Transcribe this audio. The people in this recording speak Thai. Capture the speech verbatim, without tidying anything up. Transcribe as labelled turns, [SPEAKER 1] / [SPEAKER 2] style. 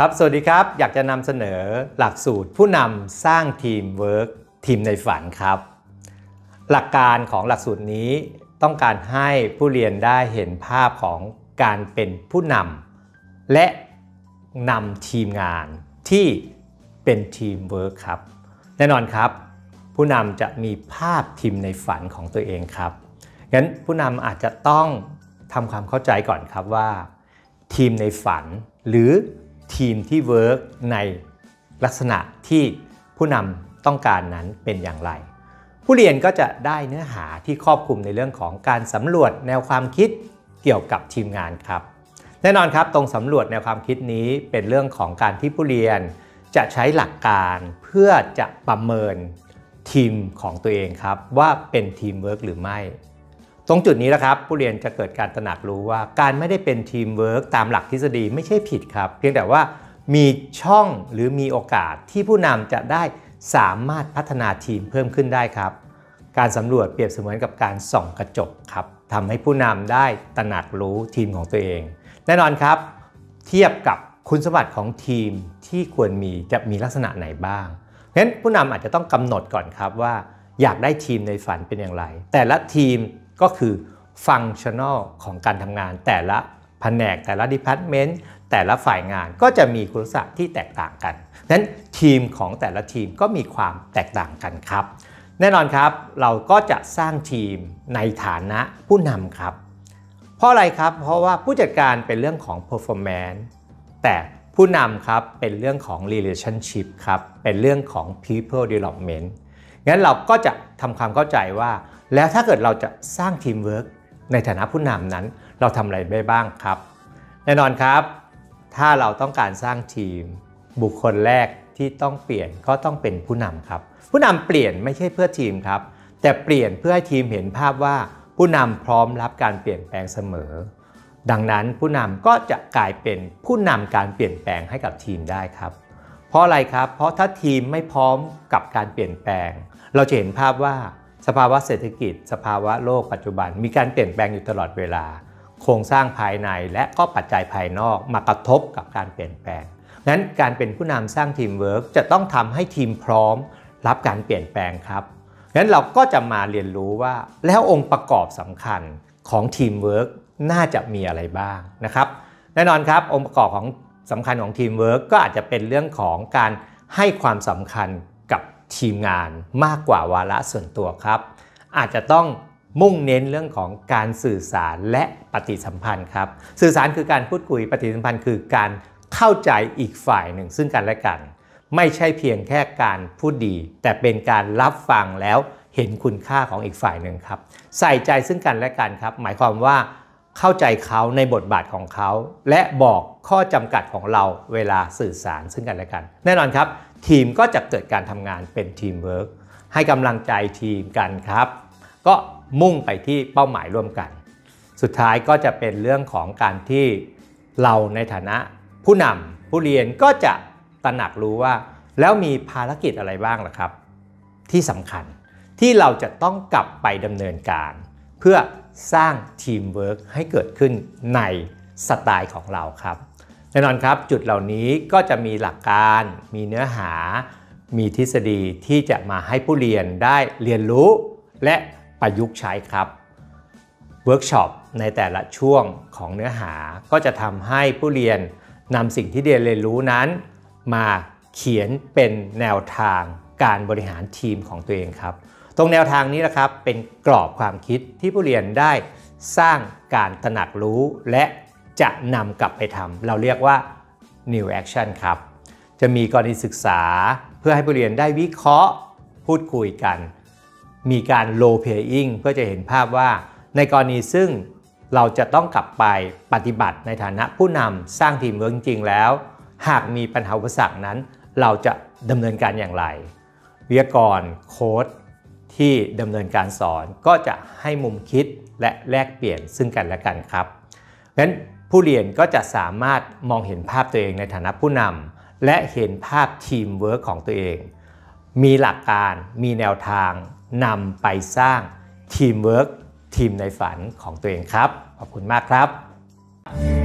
[SPEAKER 1] ครับสวัสดีครับอยากจะนำเสนอหลักสูตรผู้นำสร้างทีมเวิร์กทีมในฝันครับหลักการของหลักสูตรนี้ต้องการให้ผู้เรียนได้เห็นภาพของการเป็นผู้นำและนำทีมงานที่เป็นทีมเวิร์กครับแน่นอนครับผู้นำจะมีภาพทีมในฝันของตัวเองครับงั้นผู้นำอาจจะต้องทำความเข้าใจก่อนครับว่าทีมในฝันหรือทีมที่เวิร์กในลักษณะที่ผู้นำต้องการนั้นเป็นอย่างไรผู้เรียนก็จะได้เนื้อหาที่ครอบคลุมในเรื่องของการสำรวจแนวความคิดเกี่ยวกับทีมงานครับแน่นอนครับตรงสำรวจแนวความคิดนี้เป็นเรื่องของการที่ผู้เรียนจะใช้หลักการเพื่อจะประเมินทีมของตัวเองครับว่าเป็นทีมเวิร์กหรือไม่ตรงจุดนี้นะครับผู้เรียนจะเกิดการตระหนักรู้ว่าการไม่ได้เป็นทีมเวิร์กตามหลักทฤษฎีไม่ใช่ผิดครับเพียงแต่ว่ามีช่องหรือมีโอกาสที่ผู้นำจะได้สามารถพัฒนาทีมเพิ่มขึ้นได้ครับการสำรวจเปรียบเสมือนกับการส่องกระจกครับทำให้ผู้นำได้ตระหนักรู้ทีมของตัวเองแน่นอนครับเทียบกับคุณสมบัติของทีมที่ควรมีจะมีลักษณะไหนบ้างเพราะฉะนั้นผู้นำอาจจะต้องกำหนดก่อนครับว่าอยากได้ทีมในฝันเป็นอย่างไรแต่ละทีมก็คือฟังก์ชันนอลของการทำงานแต่ละแผนกแต่ละดีพาร์ตเมนต์แต่ละฝ่ายงานก็จะมีคุณลักษณะที่แตกต่างกันนั้นทีมของแต่ละทีมก็มีความแตกต่างกันครับแน่นอนครับเราก็จะสร้างทีมในฐานะผู้นำครับเพราะอะไรครับเพราะว่าผู้จัดการเป็นเรื่องของ performance แต่ผู้นำครับเป็นเรื่องของ relationship ครับเป็นเรื่องของ people development งั้นเราก็จะทำความเข้าใจว่าแล้วถ้าเกิดเราจะสร้างทีมเวิร์กในฐานะผู้นำนั้นเราทำอะไรได้บ้างครับแน่นอนครับถ้าเราต้องการสร้างทีมบุคคลแรกที่ต้องเปลี่ยนก็ต้องเป็นผู้นำครับผู้นำเปลี่ยนไม่ใช่เพื่อทีมครับแต่เปลี่ยนเพื่อให้ทีมเห็นภาพว่าผู้นำพร้อมรับการเปลี่ยนแปลงเสมอดังนั้นผู้นำก็จะกลายเป็นผู้นำการเปลี่ยนแปลงให้กับทีมได้ครับเพราะอะไรครับเพราะถ้าทีมไม่พร้อมกับการเปลี่ยนแปลงเราจะเห็นภาพว่าสภาวะเศรษฐกิจสภาวะโลกปัจจุบันมีการเปลี่ยนแปลงอยู่ตลอดเวลาโครงสร้างภายในและก็ปัจจัยภายนอกมากระทบกับการเปลี่ยนแปลงนั้นการเป็นผู้นำสร้างทีมเวิร์กจะต้องทำให้ทีมพร้อมรับการเปลี่ยนแปลงครับงั้นเราก็จะมาเรียนรู้ว่าแล้วองค์ประกอบสำคัญของทีมเวิร์กน่าจะมีอะไรบ้างนะครับแน่นอนครับองค์ประกอบของสำคัญของทีมเวิร์กก็อาจจะเป็นเรื่องของการให้ความสำคัญกับทีมงานมากกว่าวาระส่วนตัวครับอาจจะต้องมุ่งเน้นเรื่องของการสื่อสารและปฏิสัมพันธ์ครับสื่อสารคือการพูดคุยปฏิสัมพันธ์คือการเข้าใจอีกฝ่ายหนึ่งซึ่งกันและกันไม่ใช่เพียงแค่การพูดดีแต่เป็นการรับฟังแล้วเห็นคุณค่าของอีกฝ่ายหนึ่งครับใส่ใจซึ่งกันและกันครับหมายความว่าเข้าใจเขาในบทบาทของเขาและบอกข้อจำกัดของเราเวลาสื่อสารซึ่งกันและกันแน่นอนครับทีมก็จะเกิดการทำงานเป็นทีมเวิร์กให้กำลังใจทีมกันครับก็มุ่งไปที่เป้าหมายร่วมกันสุดท้ายก็จะเป็นเรื่องของการที่เราในฐานะผู้นำผู้เรียนก็จะตระหนักรู้ว่าแล้วมีภารกิจอะไรบ้างล่ะครับที่สำคัญที่เราจะต้องกลับไปดำเนินการเพื่อสร้างทีมเวิร์กให้เกิดขึ้นในสไตล์ของเราครับแน่นอนครับจุดเหล่านี้ก็จะมีหลักการมีเนื้อหามีทฤษฎีที่จะมาให้ผู้เรียนได้เรียนรู้และประยุกต์ใช้ครับเวิร์กช็อปในแต่ละช่วงของเนื้อหาก็จะทำให้ผู้เรียนนำสิ่งที่เรียนเรียนรู้นั้นมาเขียนเป็นแนวทางการบริหารทีมของตัวเองครับตรงแนวทางนี้นะครับเป็นกรอบความคิดที่ผู้เรียนได้สร้างการตระหนักรู้และจะนำกลับไปทำเราเรียกว่า new action ครับจะมีกรณีศึกษาเพื่อให้ผู้เรียนได้วิเคราะห์พูดคุยกันมีการ role playing เพื่อจะเห็นภาพว่าในกรณีซึ่งเราจะต้องกลับไปปฏิบัติในฐานะผู้นำสร้างทีมเวิร์กจริงๆแล้วหากมีปัญหาอุปสรรคนั้นเราจะดำเนินการอย่างไรวิทยากรโค้ชที่ดำเนินการสอนก็จะให้มุมคิดและแลกเปลี่ยนซึ่งกันและกันครับเพราะฉะนั้นผู้เรียนก็จะสามารถมองเห็นภาพตัวเองในฐานะผู้นำและเห็นภาพทีมเวิร์กของตัวเองมีหลักการมีแนวทางนำไปสร้างทีมเวิร์กทีมในฝันของตัวเองครับขอบคุณมากครับ